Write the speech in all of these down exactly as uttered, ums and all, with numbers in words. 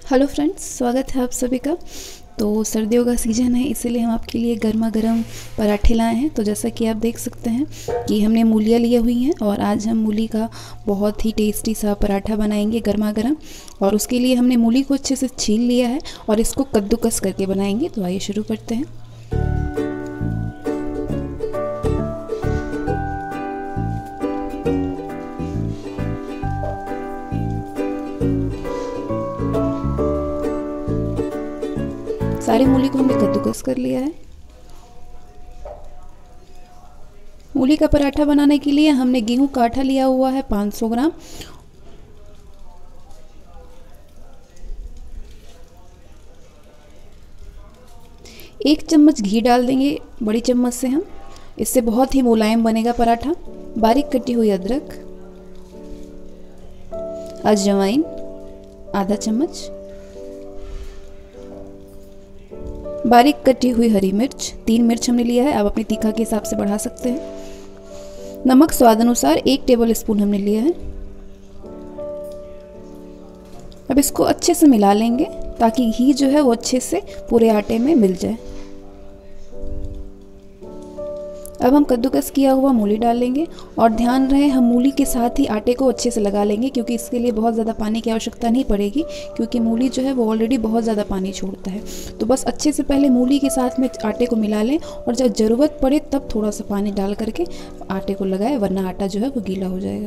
Hello friends, स्वागत है आप सभी का। तो सर्दियों का सीज़न है, इसीलिए हम आपके लिए गर्मा गर्म पराठे लाए हैं। तो जैसा कि आप देख सकते हैं कि हमने मूलियाँ लिए हुई हैं और आज हम मूली का बहुत ही टेस्टी सा पराठा बनाएंगे गर्मा गर्म। और उसके लिए हमने मूली को अच्छे से छील लिया है और इसको कद्दूकस करके बनाएंगे। तो आइए शुरू करते हैं। सारी मूली को हमने कद्दूकस कर लिया है। मूली का पराठा बनाने के लिए हमने गेहूं का आटा लिया हुआ है पाँच सौ ग्राम। एक चम्मच घी डाल देंगे बड़ी चम्मच से हम, इससे बहुत ही मुलायम बनेगा पराठा। बारीक कटी हुई अदरक, अजवाइन आधा चम्मच, बारीक कटी हुई हरी मिर्च, तीन मिर्च हमने लिया है, आप अपनी तीखा के हिसाब से बढ़ा सकते हैं। नमक स्वाद अनुसार एक टेबल स्पून हमने लिया है। अब इसको अच्छे से मिला लेंगे ताकि घी जो है वो अच्छे से पूरे आटे में मिल जाए। अब हम कद्दूकस किया हुआ मूली डाल लेंगे और ध्यान रहे हम मूली के साथ ही आटे को अच्छे से लगा लेंगे, क्योंकि इसके लिए बहुत ज़्यादा पानी की आवश्यकता नहीं पड़ेगी, क्योंकि मूली जो है वो ऑलरेडी बहुत ज़्यादा पानी छोड़ता है। तो बस अच्छे से पहले मूली के साथ में आटे को मिला लें और जब ज़रूरत पड़े तब थोड़ा सा पानी डाल करके आटे को लगाए, वरना आटा जो है वो गीला हो जाएगा।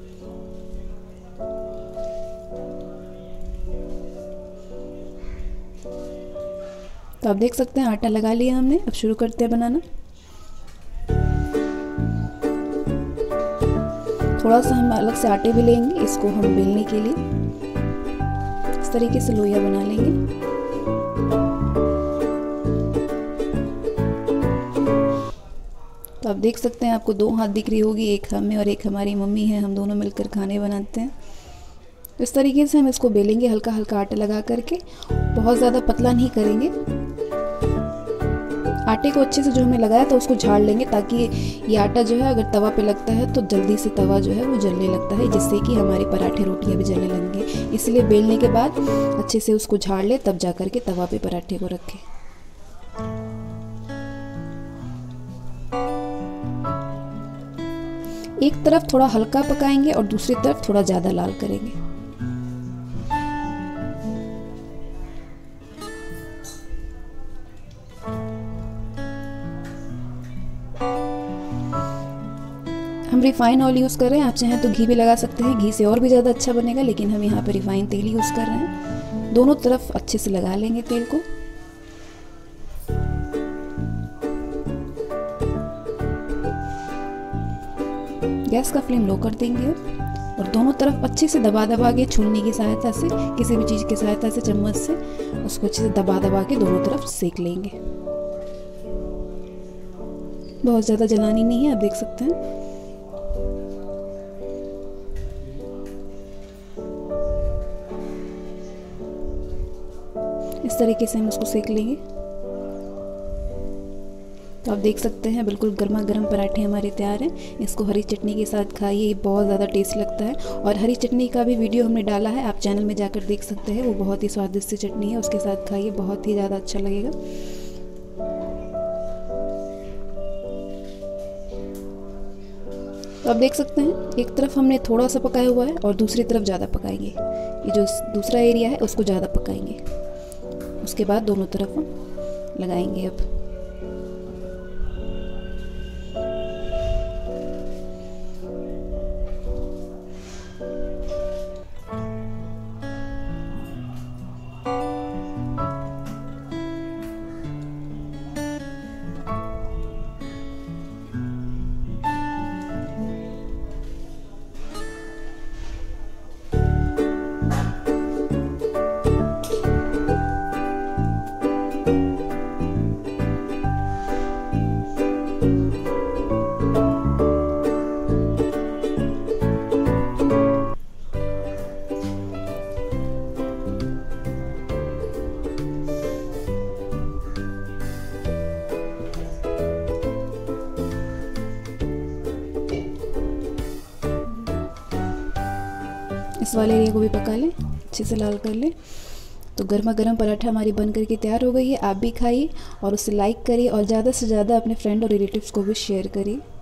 तो आप देख सकते हैं आटा लगा लिया हमने। अब शुरू करते हैं बनाना। थोड़ा सा हम अलग से आटे भी लेंगे, इसको हम बेलने के लिए इस तरीके से लोइयां बना लेंगे। तो आप देख सकते हैं आपको दो हाथ दिख रही होगी, एक हमें और एक हमारी मम्मी है, हम दोनों मिलकर खाने बनाते हैं। इस तरीके से हम इसको बेलेंगे, हल्का हल्का आटा लगा करके, बहुत ज़्यादा पतला नहीं करेंगे। आटे को अच्छे से जो हमने लगाया था उसको झाड़ लेंगे, ताकि ये आटा जो है अगर तवा पे लगता है तो जल्दी से तवा जो है वो जलने लगता है, जिससे कि हमारी पराठे रोटियां भी जलने लगेंगे। इसलिए बेलने के बाद अच्छे से उसको झाड़ ले, तब जा करके तवा पे पराठे को रखें। एक तरफ थोड़ा हल्का पकाएंगे और दूसरी तरफ थोड़ा ज़्यादा लाल करेंगे। हम रिफाइन ऑयल यूज़ कर रहे हैं, आप चाहें तो घी भी लगा सकते हैं, घी से और भी ज़्यादा अच्छा बनेगा, लेकिन हम यहाँ पे रिफाइन तेल यूज़ कर रहे हैं। दोनों तरफ अच्छे से लगा लेंगे तेल को। गैस का फ्लेम लो कर देंगे और दोनों तरफ अच्छे से दबा दबा के छुलनी की सहायता से, किसी भी चीज़ की सहायता से, चम्मच से उसको अच्छे से दबा दबा के दोनों तरफ सेक लेंगे। बहुत ज़्यादा जलानी नहीं है, आप देख सकते हैं। इस तरीके से हम इसको सेक लेंगे। तो आप देख सकते हैं बिल्कुल गर्मा गर्म पराठे हमारे तैयार हैं। इसको हरी चटनी के साथ खाइए, ये बहुत ज़्यादा टेस्ट लगता है। और हरी चटनी का भी वीडियो हमने डाला है, आप चैनल में जाकर देख सकते हैं, वो बहुत ही स्वादिष्ट चटनी है, उसके साथ खाइए, बहुत ही ज़्यादा अच्छा लगेगा। तो आप देख सकते हैं एक तरफ हमने थोड़ा सा पकाया हुआ है और दूसरी तरफ ज़्यादा पकाएंगे। ये जो दूसरा एरिया है उसको ज़्यादा पकाएंगे, उसके बाद दोनों तरफ हम लगाएंगे। अब इस वाले एरिया को भी पका लें, अच्छे से लाल कर लें। तो गर्मा गर्म पराठा हमारी बन करके तैयार हो गई है। आप भी खाइए और उसे लाइक करिए और ज़्यादा से ज़्यादा अपने फ्रेंड और रिलेटिव्स को भी शेयर करिए।